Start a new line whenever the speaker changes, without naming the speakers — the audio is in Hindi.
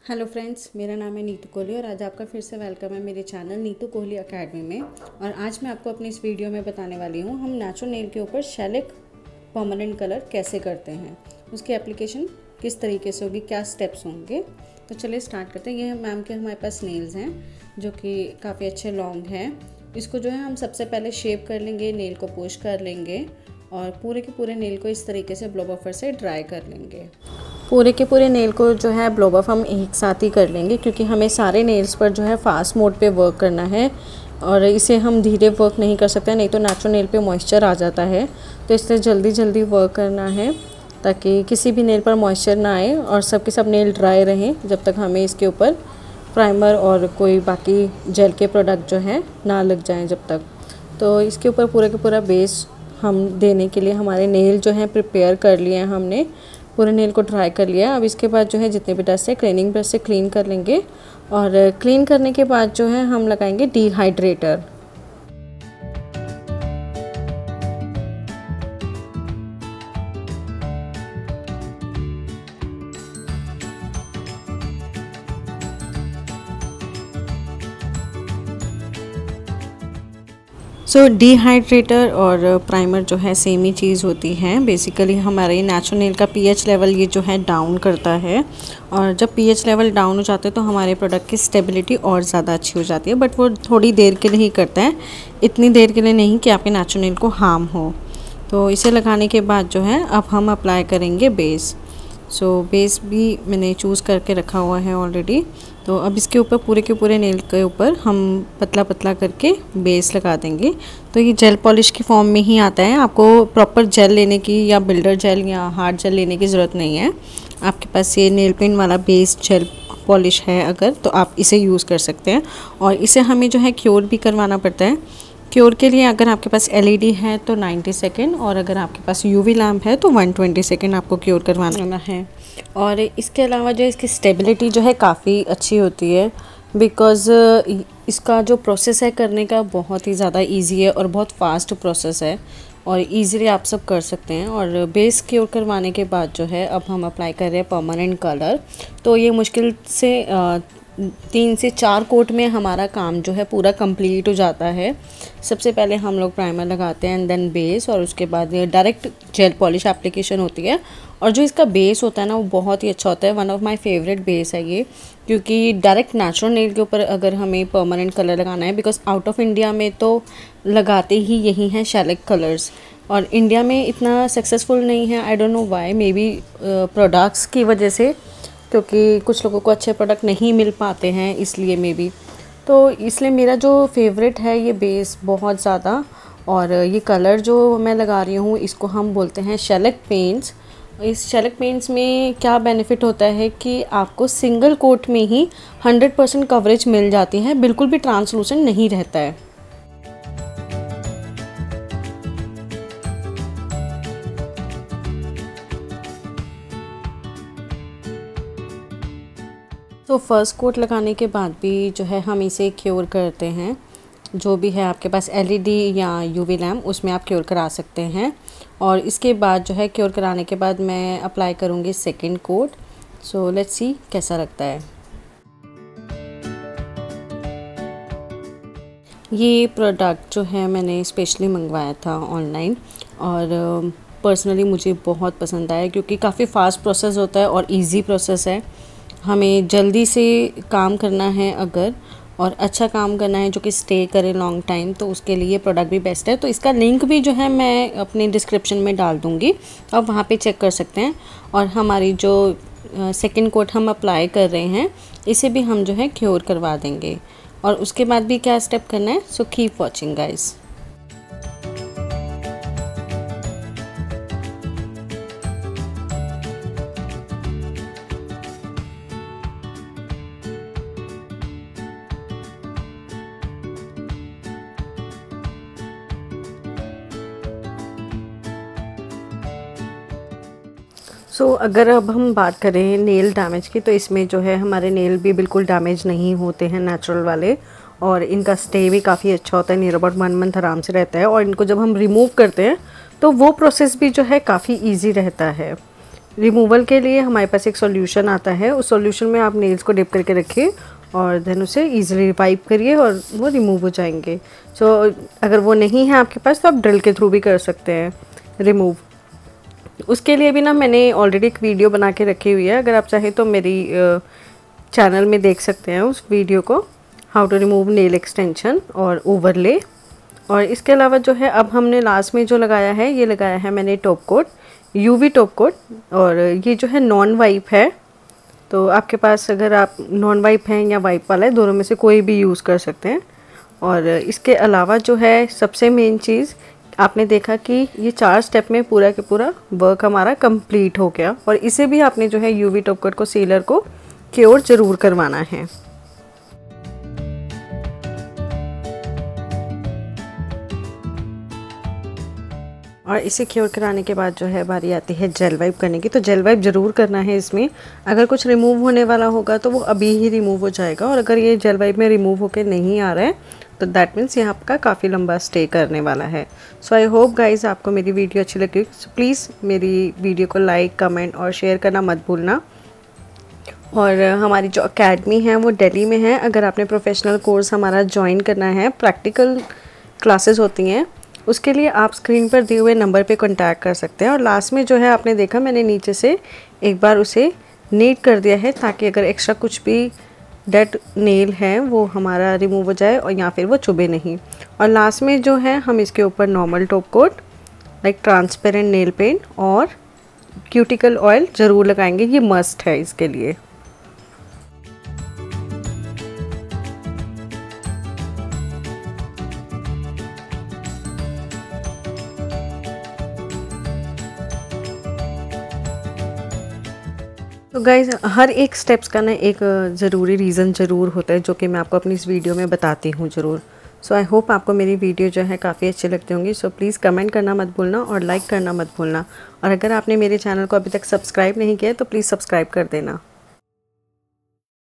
हेलो फ्रेंड्स, मेरा नाम है नीतू कोहली और आज आपका फिर से वेलकम है मेरे चैनल नीतू कोहली एकेडमी में। और आज मैं आपको अपनी इस वीडियो में बताने वाली हूँ हम नेचुरल नेल के ऊपर शेलिक परमानेंट कलर कैसे करते हैं, उसकी एप्लीकेशन किस तरीके से होगी, क्या स्टेप्स होंगे। तो चलिए स्टार्ट करते हैं। ये मैम के हमारे पास नेल्स हैं जो कि काफ़ी अच्छे लॉन्ग हैं। इसको जो है हम सबसे पहले शेप कर लेंगे, नेल को पुश कर लेंगे और पूरे के पूरे नेल को इस तरीके से ब्लो बफर से ड्राई कर लेंगे। पूरे के पूरे नेल को जो है ब्लो बफ हम एक साथ ही कर लेंगे क्योंकि हमें सारे नेल्स पर जो है फास्ट मोड पे वर्क करना है और इसे हम धीरे वर्क नहीं कर सकते, नहीं तो नेचुरल नेल पे मॉइस्चर आ जाता है। तो इसलिए जल्दी जल्दी वर्क करना है ताकि किसी भी नेल पर मॉइस्चर ना आए और सबके सब नेल ड्राई रहें जब तक हमें इसके ऊपर प्राइमर और कोई बाकी जेल के प्रोडक्ट जो है ना लग जाएँ जब तक। तो इसके ऊपर पूरा का पूरा बेस हम देने के लिए हमारे नेल जो है प्रिपेयर कर लिए हैं, हमने पूरे नेल को ड्राई कर लिया। अब इसके बाद जो है जितने भी डस्ट है क्लीनिंग ब्रश से क्लीन कर लेंगे और क्लीन करने के बाद जो है हम लगाएंगे डिहाइड्रेटर। डिहाइड्रेटर और प्राइमर जो है सेम ही चीज़ होती है। बेसिकली हमारे नेचुरल नेल का पीएच लेवल ये जो है डाउन करता है और जब पीएच लेवल डाउन हो जाता है तो हमारे प्रोडक्ट की स्टेबिलिटी और ज़्यादा अच्छी हो जाती है। बट वो थोड़ी देर के लिए ही करता है, इतनी देर के लिए नहीं कि आपके नेचुरल नेल को हार्म हो। तो इसे लगाने के बाद जो है अब हम अप्लाई करेंगे बेस। बेस भी मैंने चूज़ करके रखा हुआ है ऑलरेडी। तो अब इसके ऊपर पूरे के पूरे नेल के ऊपर हम पतला पतला करके बेस लगा देंगे। तो ये जेल पॉलिश की फॉर्म में ही आता है, आपको प्रॉपर जेल लेने की या बिल्डर जेल या हार्ड जेल लेने की ज़रूरत नहीं है। आपके पास ये नेल पेंट वाला बेस जेल पॉलिश है अगर, तो आप इसे यूज़ कर सकते हैं। और इसे हमें जो है क्योर भी करवाना पड़ता है। क्योर के लिए अगर आपके पास एलईडी है तो 90 सेकेंड और अगर आपके पास यूवी लैम्प है तो 120 सेकेंड आपको क्योर करवाना है। और इसके अलावा जो इसकी स्टेबिलिटी जो है काफ़ी अच्छी होती है बिकॉज़ इसका जो प्रोसेस है करने का बहुत ही ज़्यादा इजी है और बहुत फास्ट प्रोसेस है और इजीली आप सब कर सकते हैं। और बेस क्योर करवाने के बाद जो है अब हम अप्लाई कर रहे हैं परमानेंट कलर। तो ये मुश्किल से 3 से 4 कोट में हमारा काम जो है पूरा कंप्लीट हो जाता है। सबसे पहले हम लोग प्राइमर लगाते हैं एंड देन बेस और उसके बाद डायरेक्ट जेल पॉलिश एप्लीकेशन होती है। और जो इसका बेस होता है ना वो बहुत ही अच्छा होता है, one of my favourite base है ये, क्योंकि डायरेक्ट नेचुरल नेल के ऊपर अगर हमें परमानेंट कलर लगाना है, बिकॉज आउट ऑफ इंडिया में तो लगाते ही यही हैं शेलिक कलर्स और इंडिया में इतना सक्सेसफुल नहीं है। I don't know why, maybe products की वजह से, क्योंकि कुछ लोगों को अच्छे प्रोडक्ट नहीं मिल पाते हैं इसलिए मे बी। तो इसलिए मेरा जो फेवरेट है ये बेस बहुत ज़्यादा। और ये कलर जो मैं लगा रही हूँ इसको हम बोलते हैं शेलिक पेंट्स। इस शेलिक पेंट्स में क्या बेनिफिट होता है कि आपको सिंगल कोट में ही 100% कवरेज मिल जाती है, बिल्कुल भी ट्रांसलूसेंट नहीं रहता है। तो फर्स्ट कोट लगाने के बाद भी जो है हम इसे क्योर करते हैं। जो भी है आपके पास एलईडी या यूवी लैम्प उसमें आप क्योर करा सकते हैं। और इसके बाद जो है क्योर कराने के बाद मैं अप्लाई करूँगी second coat. So let's see कैसा लगता है। ये प्रोडक्ट जो है मैंने स्पेशली मंगवाया था ऑनलाइन और पर्सनली मुझे बहुत पसंद आया क्योंकि काफ़ी फास्ट प्रोसेस होता है और इजी प्रोसेस है। हमें जल्दी से काम करना है अगर और अच्छा काम करना है जो कि स्टे करे लॉन्ग टाइम, तो उसके लिए प्रोडक्ट भी बेस्ट है। तो इसका लिंक भी जो है मैं अपनी डिस्क्रिप्शन में डाल दूँगी, आप वहाँ पे चेक कर सकते हैं। और हमारी जो सेकंड कोट हम अप्लाई कर रहे हैं इसे भी हम जो है क्योर करवा देंगे और उसके बाद भी क्या स्टेप करना है। So keep watching guys. अगर अब हम बात करें नेल डैमेज की, तो इसमें जो है हमारे नेल भी बिल्कुल डैमेज नहीं होते हैं नेचुरल वाले और इनका स्टे भी काफ़ी अच्छा होता है, नियर अबाउट 1 मंथ आराम से रहता है। और इनको जब हम रिमूव करते हैं तो वो प्रोसेस भी जो है काफ़ी इजी रहता है। रिमूवल के लिए हमारे पास एक सॉल्यूशन आता है, उस सॉल्यूशन में आप नेल्स को डिप करके रखिए और देन उसे ईजिली वाइप करिए और वो रिमूव हो जाएंगे। सो अगर वो नहीं है आपके पास तो आप ड्रिल के थ्रू भी कर सकते हैं रिमूव। उसके लिए भी ना मैंने ऑलरेडी एक वीडियो बना के रखी हुई है, अगर आप चाहें तो मेरी चैनल में देख सकते हैं उस वीडियो को, how to remove nail extension और ओवरले। और इसके अलावा जो है अब हमने लास्ट में जो लगाया है, ये लगाया है मैंने top coat, UV top coat, और ये जो है नॉन वाइप है। तो आपके पास अगर आप नॉन वाइप हैं या वाइप वाला है, दोनों में से कोई भी यूज़ कर सकते हैं। और इसके अलावा जो है सबसे मेन चीज़, आपने देखा कि ये 4 स्टेप में पूरा के पूरा वर्क हमारा कंप्लीट हो गया। और इसे भी आपने जो है यूवी टॉप कोट को सीलर को क्योर ज़रूर करवाना है। और इसे क्योर कराने के बाद जो है बारी आती है जेल वाइप करने की। तो जेल वाइप ज़रूर करना है इसमें, अगर कुछ रिमूव होने वाला होगा तो वो अभी ही रिमूव हो जाएगा, और अगर ये जेल वाइप में रिमूव होकर नहीं आ रहा है तो दैट मीन्स ये आपका काफ़ी लंबा स्टे करने वाला है। सो आई होप गाइज आपको मेरी वीडियो अच्छी लगी। सो प्लीज़ मेरी वीडियो को लाइक, कमेंट और शेयर करना मत भूलना। और हमारी जो अकेडमी है वो दिल्ली में है। अगर आपने प्रोफेशनल कोर्स हमारा ज्वाइन करना है, प्रैक्टिकल क्लासेस होती हैं, उसके लिए आप स्क्रीन पर दिए हुए नंबर पे कांटेक्ट कर सकते हैं। और लास्ट में जो है आपने देखा मैंने नीचे से एक बार उसे नीट कर दिया है, ताकि अगर एक्स्ट्रा कुछ भी डेड नेल है वो हमारा रिमूव हो जाए और या फिर वो चुभे नहीं। और लास्ट में जो है हम इसके ऊपर normal top coat, like transparent nail paint और क्यूटिकल ऑयल ज़रूर लगाएंगे, ये मस्ट है इसके लिए। तो गाइज़ हर एक स्टेप्स का ना एक ज़रूरी रीज़न ज़रूर होता है, जो कि मैं आपको अपनी इस वीडियो में बताती हूँ ज़रूर। सो आई होप आपको मेरी वीडियो जो है काफ़ी अच्छी लगती होंगी। सो प्लीज़ कमेंट करना मत भूलना और लाइक करना मत भूलना। और अगर आपने मेरे चैनल को अभी तक सब्सक्राइब नहीं किया तो प्लीज़ सब्सक्राइब कर देना।